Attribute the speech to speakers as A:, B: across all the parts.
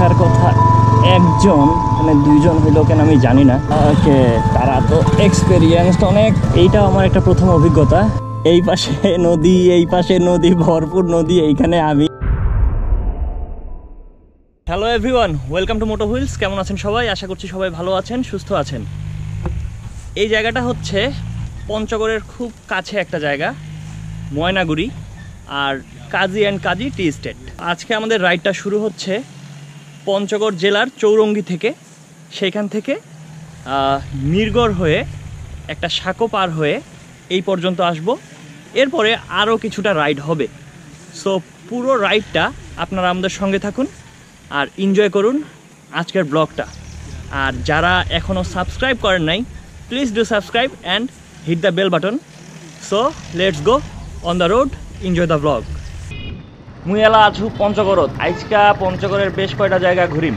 A: আসার কথা একজন, মানে দুইজন হইলো কেন আমি জানি না। ওকে, তারা তো এক্সপেরিয়েন্স অনেক। এইটা আমার একটা প্রথম অভিজ্ঞতা। এই পাশে নদী, এই পাশে নদী, ভরপুর নদী, এইখানে আমি। Hello everyone, welcome to Moto Wheels. কেমন আছেন সবাই? আশা করছি সবাই ভালো আছেন, সুস্থ আছেন। এই জায়গাটা হচ্ছে পঞ্চগড়ের খুব কাছে একটা জায়গা, ময়নাগুড়ি, আর Kazi and Kazi tea estate. আজকে আমাদের রাইডটা শুরু হচ্ছে পঞ্চগড় জেলার চৌরঙ্গি থেকে। সেইখান থেকে মিরগড় হয়ে একটা সাঁকো পার হয়ে এই পর্যন্ত আসব। এরপরে আরও কিছুটা রাইড হবে। সো পুরো রাইডটা আপনারা আমাদের সঙ্গে থাকুন আর এনজয় করুন আজকের ব্লগটা। আর যারা এখনও সাবস্ক্রাইব করেন নাই, please do subscribe and hit the bell button. So let's go on the road, enjoy the blog. মুই এলা আছু পঞ্চগড়ত। আজকা পঞ্চগড়ের বেশ কয়টা জায়গা ঘুরিম।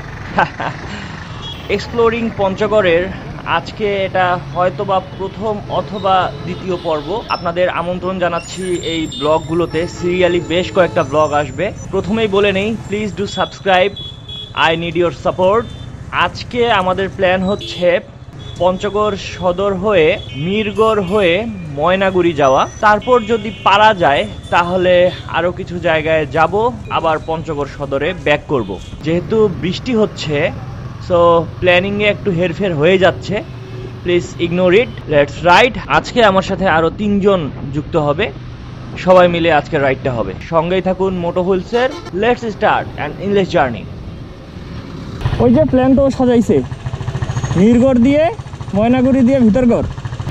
A: এক্সপ্লোরিং পঞ্চগড়ের আজকে এটা হয়তোবা প্রথম অথবা দ্বিতীয় পর্ব। আপনাদের আমন্ত্রণ জানাচ্ছি এই ব্লগগুলোতে। সিরিয়ালি বেশ কয়েকটা ব্লগ আসবে। প্রথমেই বলে নেই, please do subscribe, I need your support. আজকে আমাদের প্ল্যান হচ্ছে পঞ্চগড় সদর হয়ে মিরগড় হয়ে ময়নাগুড়ি যাওয়া, তারপর যদি পারা যায় তাহলে আরও কিছু জায়গায় যাব, আবার পঞ্চগড় সদরে ব্যাক করব। যেহেতু বৃষ্টি হচ্ছে, সো প্ল্যানিংয়ে একটু হেরফের হয়ে যাচ্ছে। Please ignore it, let's ride. আজকে আমার সাথে আরও 3 জন যুক্ত হবে, সবাই মিলে আজকের রাইডটা হবে। সঙ্গেই থাকুন মোটো হুইলসের। Let's start an English journey. ওই যে প্ল্যান তো সাজাইছে, মিরগড় দিয়ে ময়নাগুড়ি দিয়ে ভিতরগড়।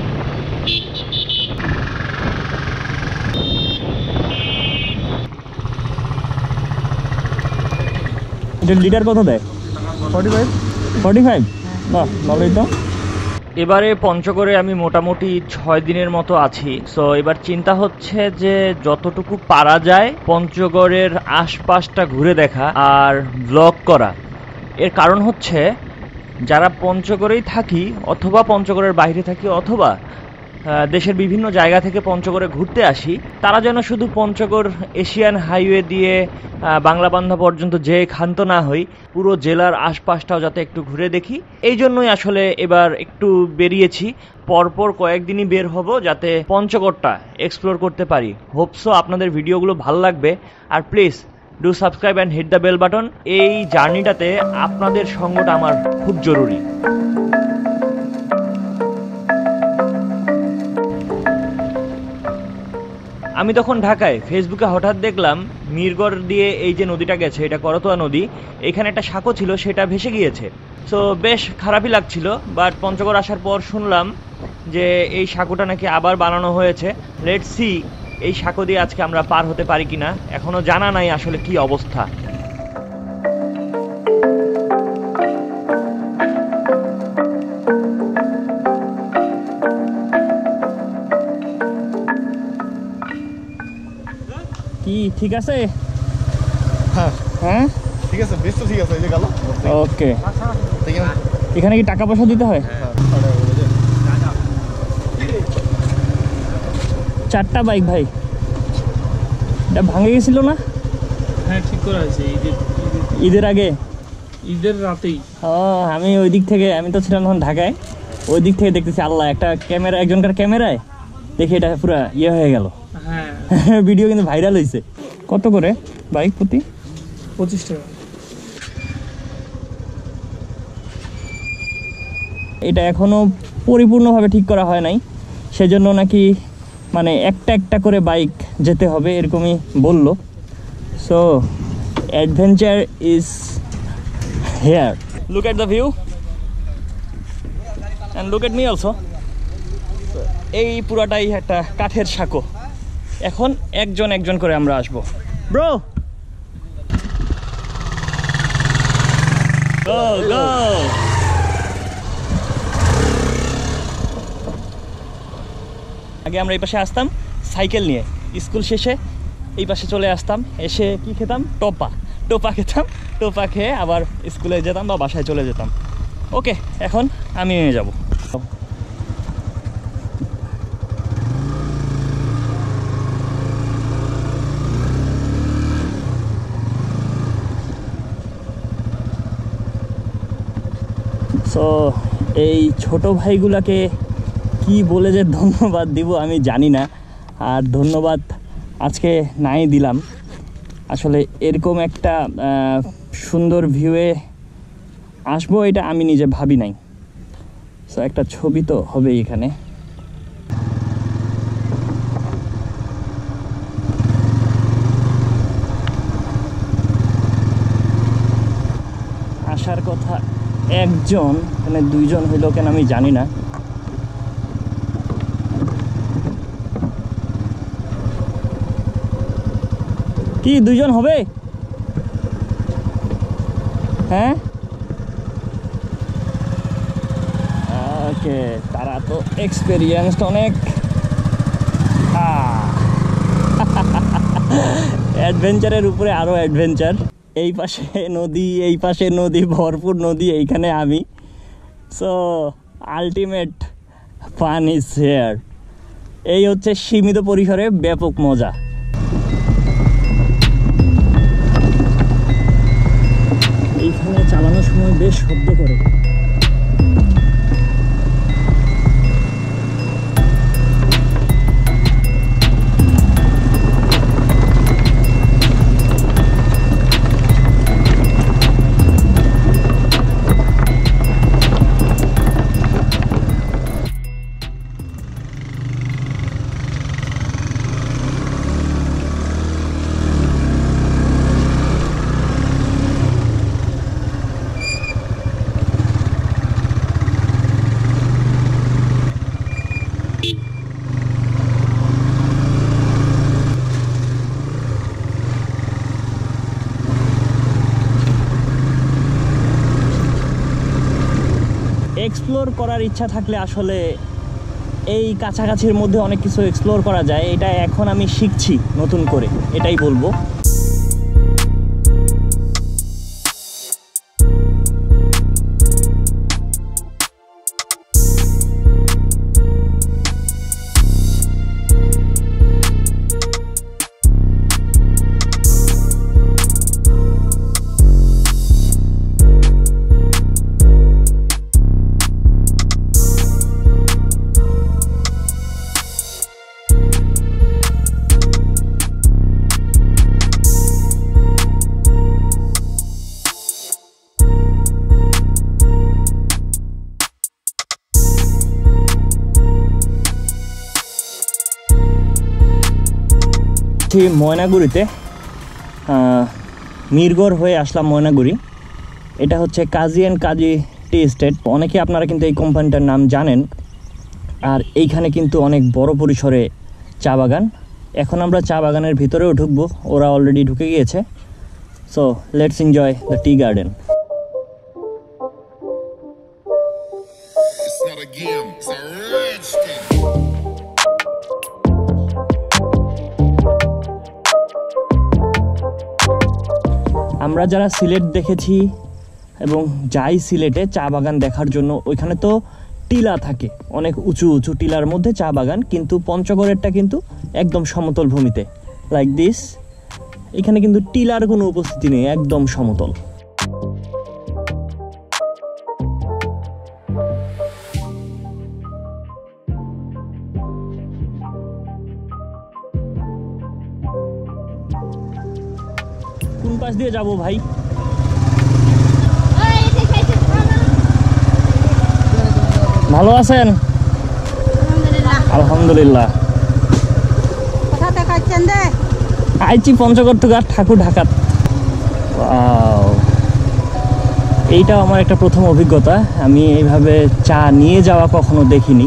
A: এটার লিটার কত দেয়? 45। বাহ, ভালোই তো। এবারে পঞ্চগড়ে আমি মোটামুটি 6 দিনের মতো আছি। সো এবার চিন্তা হচ্ছে যে যতটুকু পারা যায় পঞ্চগড়ের আশপাশটা ঘুরে দেখা আর ব্লগ করা। এর কারণ হচ্ছে যারা পঞ্চগড়েই থাকি অথবা পঞ্চগড়ের বাইরে থাকি অথবা দেশের বিভিন্ন জায়গা থেকে পঞ্চগড়ে ঘুরতে আসি, তারা যেন শুধু পঞ্চগড় এশিয়ান হাইওয়ে দিয়ে বাংলাবান্ধা পর্যন্ত যেয়ে ক্ষান্ত না হই, পুরো জেলার আশপাশটাও যাতে একটু ঘুরে দেখি। এই জন্যই আসলে এবার একটু বেরিয়েছি। পরপর কয়েকদিনই বের হব যাতে পঞ্চগড়টা এক্সপ্লোর করতে পারি। হোপসো আপনাদের ভিডিওগুলো ভালো লাগবে। আর please do subscribe and hit the bell button. এই জার্নিটাতে আপনাদের সঙ্গটা আমার খুব জরুরি। আমি তখন ঢাকায়, ফেসবুকে হঠাৎ দেখলাম মিরগড় দিয়ে এই যে নদীটা গেছে, এটা করতোয়া নদী, এখানে একটা সাঁকো ছিল, সেটা ভেসে গিয়েছে। সো বেশ খারাপই লাগছিল। বাট পঞ্চগড় আসার পর শুনলাম যে এই সাঁকোটা নাকি আবার বানানো হয়েছে। লেটস সি এই সাঁকো দিয়ে আজকে আমরা পার হতে পারি কিনা। এখনো জানা নাই আসলে কি অবস্থা। কি ঠিক আছে? হ্যাঁ
B: ঠিক আছে, বেশ তো ঠিক আছে। এই যে গেল।
A: ওকে, এখানে কি টাকা পয়সা দিতে হয়? 4টা বাইক ভাই, এটা ভাঙে গেছিল না?
C: হ্যাঁ, ঠিক করা হয়েছে
A: ঈদের আগে,
C: ঈদের রাতেই।
A: আমি ওই দিক থেকে, আমি তো ছিলাম তখন ঢাকায়, ওই দিক থেকে দেখতেছি আল্লাহ, একটা ক্যামেরা, একজনকার ক্যামেরায় দেখে এটা পুরো ইয়ে হয়ে গেল।
C: হ্যাঁ,
A: ভিডিও কিন্তু ভাইরাল হয়েছে। কত করে বাইক প্রতি?
C: 25 টাকা।
A: এটা এখনো পরিপূর্ণভাবে ঠিক করা হয় নাই, সেজন্য নাকি মানে একটা একটা করে বাইক যেতে হবে এরকমই বললো। So adventure is here. Look at the view and look at me also. এই পুরাটাই একটা কাঠের সাঁকো। এখন একজন একজন করে আমরা আসবো। Bro, go go. আগে আমরা এই পাশে আসতাম সাইকেল নিয়ে, স্কুল শেষে এই পাশে চলে আসতাম, এসে কি খেতাম? টোপা খেতাম। টোপা খেয়ে আবার স্কুলে যেতাম বা বাসায় চলে যেতাম। ওকে, এখন আমি নিয়ে যাব। সো এই ছোট ভাইগুলাকে কি বলে যে ধন্যবাদ দিব আমি জানি না, আর ধন্যবাদ আজকে নাই দিলাম। আসলে এরকম একটা সুন্দর ভিউয়ে আসবো এটা আমি নিজে ভাবি নাই। সো একটা ছবি তো হবেই এখানে। আসার কথা একজন, এখানে দুইজন হইল কেন আমি জানি না। কি দুইজন হবে? হ্যাঁ ওকে, তারা তো এক্সপেরিয়েন্সড অনেক। অ্যাডভেঞ্চারের উপরে আরও অ্যাডভেঞ্চার। এই পাশে নদী, এই পাশে নদী, ভরপুর নদী, এইখানে আমি। So ultimate fun is here. এই হচ্ছে সীমিত পরিসরে ব্যাপক মজা। এইখানে চালানোর সময় বেশ শব্দ করে। এক্সপ্লোর করার ইচ্ছা থাকলে আসলে এই কাছাকাছির মধ্যে অনেক কিছু এক্সপ্লোর করা যায়। এটা এখন আমি শিখছি নতুন করে, এটাই বলবো। ময়নাগুড়িতে, মিরগড় হয়ে আসলাম ময়নাগুড়ি। এটা হচ্ছে কাজী অ্যান্ড কাজী টি এস্টেট। অনেকে আপনারা কিন্তু এই কোম্পানিটার নাম জানেন। আর এইখানে কিন্তু অনেক বড় পরিসরে চা বাগান। এখন আমরা চা বাগানের ভিতরেও ঢুকবো, ওরা অলরেডি ঢুকে গিয়েছে। So let's enjoy the tea garden. আমরা যারা সিলেট দেখেছি এবং যাই সিলেটে চা বাগান দেখার জন্য, ওইখানে তো টিলা থাকে, অনেক উঁচু উঁচু টিলার মধ্যে চা বাগান। কিন্তু পঞ্চগড়েরটা কিন্তু একদম সমতল ভূমিতে, লাইক দিস। এখানে কিন্তু টিলার কোনো উপস্থিতি নেই, একদম সমতল। কোন পাশ দিয়ে যাবো ভাই? ভালো আছেন? আলহামদুলিল্লাহ। আইছি পঞ্চগড় থেকে ঠাকুর ঢাকাত। এইটাও আমার একটা প্রথম অভিজ্ঞতা। আমি এইভাবে চা নিয়ে যাওয়া কখনো দেখিনি।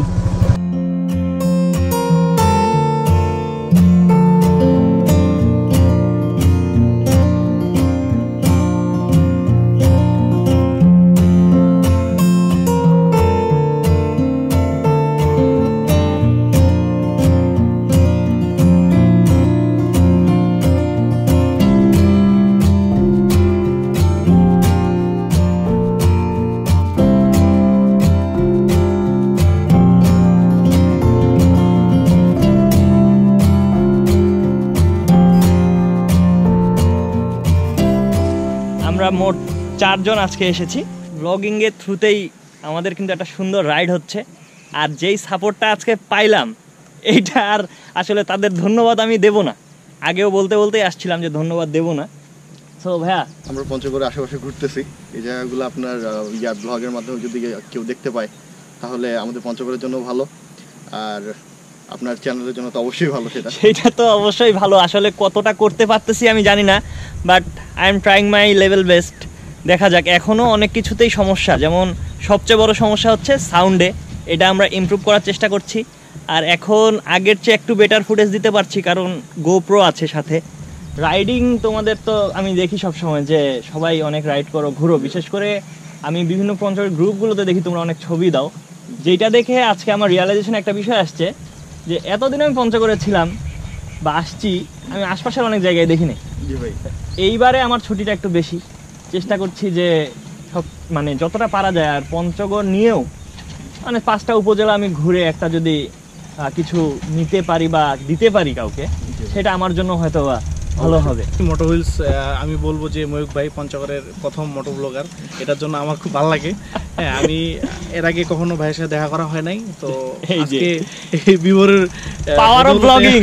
A: আমরা মোট 4 জন আজকে এসেছি। ব্লগিংয়ের থ্রুতেই আমাদের কিন্তু একটা সুন্দর রাইড হচ্ছে। আর যেই সাপোর্টটা আজকে পাইলাম এইটা আর আসলে তাদের ধন্যবাদ আমি দেব না, আগেও বলতে বলতেই আসছিলাম যে ধন্যবাদ দেব না। সো ভাইয়া,
B: আমরা পঞ্চগড়ের আশেপাশে ঘুরতেছি, এই জায়গাগুলো আপনার ব্লগের মাধ্যমে যদি কেউ দেখতে পায় তাহলে আমাদের পঞ্চগড়ের জন্য ভালো, আর আপনার চ্যানেলের জন্য তো অবশ্যই ভালো।
A: সেটা তো অবশ্যই ভালো। আসলে কতটা করতে পারতেছি আমি জানি না, but I am trying my level best. দেখা যাক, এখনও অনেক কিছুতেই সমস্যা, যেমন সবচেয়ে বড় সমস্যা হচ্ছে সাউন্ডে, এটা আমরা ইমপ্রুভ করার চেষ্টা করছি। আর এখন আগের চেয়ে একটু বেটার ফুটেজ দিতে পারছি কারণ গোপ্রো আছে সাথে। রাইডিং তোমাদের তো আমি দেখি সবসময় যে সবাই অনেক রাইড করো, ঘুরো, বিশেষ করে আমি বিভিন্ন পঞ্চগড়ের গ্রুপগুলোতে দেখি তোমরা অনেক ছবি দাও, যেটা দেখে আজকে আমার রিয়ালাইজেশন একটা বিষয় আসছে যে এতদিন আমি পঞ্চগড়ে ছিলাম বা আসছি, আমি আশপাশের অনেক জায়গায় দেখিনি।
B: জি ভাই,
A: এইবারে আমার ছুটিটা একটু বেশি, চেষ্টা করছি যে সব মানে যতটা পারা যায়। আর পঞ্চগড় নিয়েও মানে 5টা উপজেলা আমি ঘুরে একটা যদি কিছু নিতে পারি বা দিতে পারি কাউকে, সেটা আমার জন্য হয়তো বা ভালো হবে।
D: মোটো হুইলস, আমি বলবো যে ময়ূক ভাই পঞ্চগড়ের প্রথম মোটো ব্লগার, এটার জন্য আমার খুব ভালো লাগে। হ্যাঁ, আমি এর আগে কখনো ভাইয়ের সাথে দেখা করা হয় নাই, তো আজকে এই বিবরের
A: পাওয়ার অফ ব্লগিং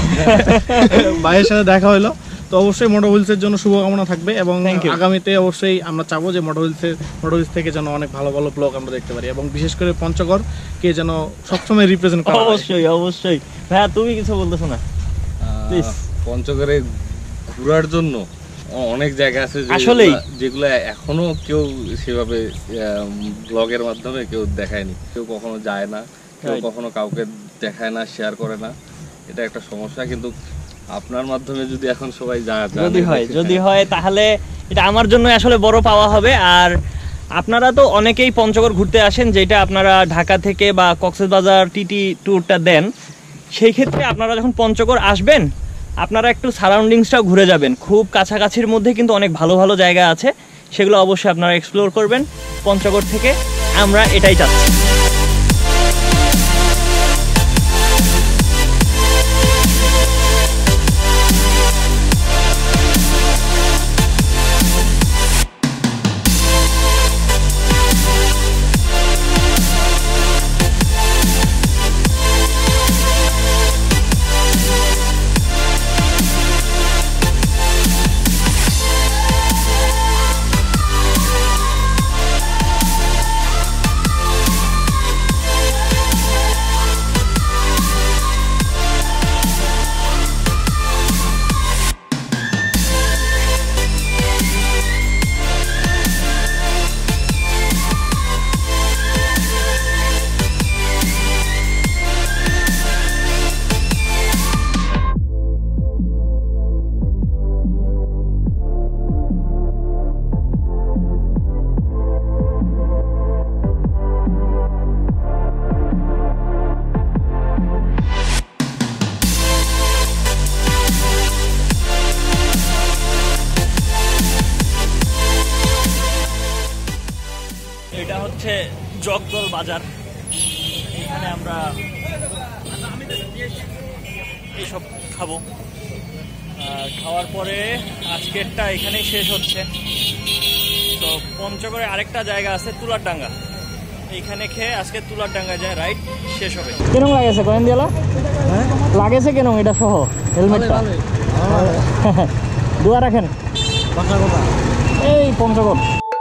D: ভাইয়ের সাথে দেখা হলো। তো অবশ্যই মোটো হুইলসের জন্য শুভকামনা থাকবে এবং আগামীতে অবশ্যই আমরা চাবো যে মোটো হুইলস থেকে যেন অনেক ভালো ভালো ব্লগ আমরা দেখতে পারি এবং বিশেষ করে পঞ্চগড়কে যেন সবসময় রিপ্রেজেন্ট করা।
A: অবশ্যই অবশ্যই। ভাইয়া তুমি কিছু বলতেছো না প্লিজ?
E: পঞ্চগড়ে ঘোরার জন্য অনেক জায়গা আছে
A: আসলেই
E: যেগুলো এখনো কেউ সেভাবে ব্লগের মাধ্যমে কেউ দেখায়নি, কেউ কখনো যায় না, কেউ কখনো কাউকে দেখায় না, শেয়ার করে না। এটা একটা সমস্যা, কিন্তু আপনার মাধ্যমে যদি এখন সবাই
A: যদি হয় তাহলে এটা আমার জন্য আসলে বড় পাওয়া হবে। আর আপনারা তো অনেকেই পঞ্চগড় ঘুরতে আসেন, যেটা আপনারা ঢাকা থেকে বা কক্সবাজার টিটি ট্যুরটা দেন, সেই ক্ষেত্রে আপনারা যখন পঞ্চগড় আসবেন আপনারা একটু সারাউন্ডিংসটাও ঘুরে যাবেন। খুব কাছাকাছির মধ্যে কিন্তু অনেক ভালো ভালো জায়গা আছে, সেগুলো অবশ্যই আপনারা এক্সপ্লোর করবেন পঞ্চগড় থেকে। আমরা এটাই চাচ্ছি। এটা হচ্ছে জগদল বাজার, এখানে আমরা এইসব খাবো। আর খাওয়ার পরে আজকেরটা এখানেই শেষ হচ্ছে। তো পঞ্চগড়ে আরেকটা জায়গা আছে তুলারডাঙ্গা, এইখানে খেয়ে আজকে তুলারডাঙ্গা যায় রাইড শেষ হবে। কেন লাগেছে কয়েন দিয়ালা লাগেছে কেন এটা সহ হেলমেটটা? দোয়া রাখেন এই পঞ্চগড়।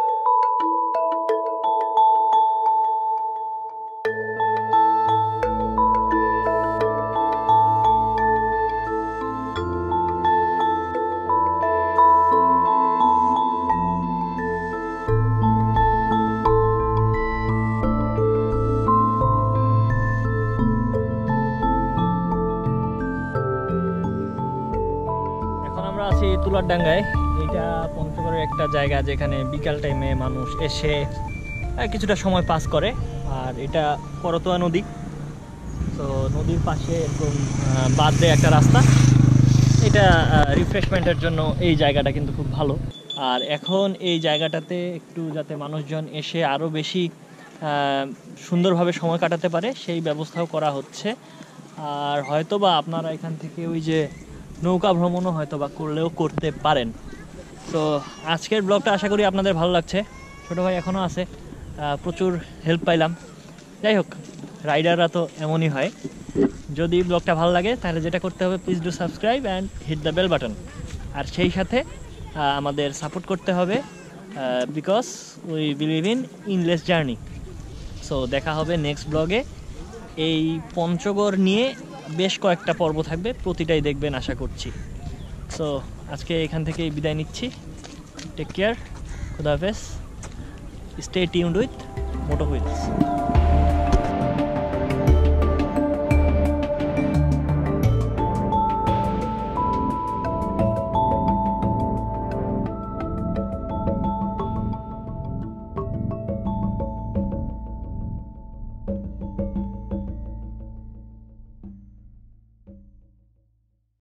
A: আছি তুলারডাঙ্গায়। এটা পঞ্চগড়ের একটা জায়গা যেখানে বিকাল টাইমে মানুষ এসে কিছুটা সময় পাস করে। আর এটা করতোয়া নদী, তো নদীর পাশে একদম বাদে একটা রাস্তা। এটা রিফ্রেশমেন্টের জন্য এই জায়গাটা কিন্তু খুব ভালো। আর এখন এই জায়গাটাতে একটু যাতে মানুষজন এসে আরও বেশি সুন্দরভাবে সময় কাটাতে পারে সেই ব্যবস্থাও করা হচ্ছে। আর হয়তোবা আপনারা এখান থেকে ওই যে নৌকা ভ্রমণও হয়তোবা করলেও করতে পারেন। তো আজকের ব্লগটা আশা করি আপনাদের ভালো লাগছে। ছোটো ভাই এখনও আছে, প্রচুর হেল্প পাইলাম। যাই হোক, রাইডাররা তো এমনই হয়। যদি ব্লগটা ভালো লাগে তাহলে যেটা করতে হবে, please do subscribe and hit the bell button. আর সেই সাথে আমাদের সাপোর্ট করতে হবে, because we believe in endless journey. So দেখা হবে নেক্সট ব্লগে। এই পঞ্চগড় নিয়ে বেশ কয়েকটা পর্ব থাকবে, প্রতিটাই দেখবেন আশা করছি। সো আজকে এখান থেকেই বিদায় নিচ্ছি। টেক কেয়ার, খুদা হাফেজ, stay tuned with Moto wheels.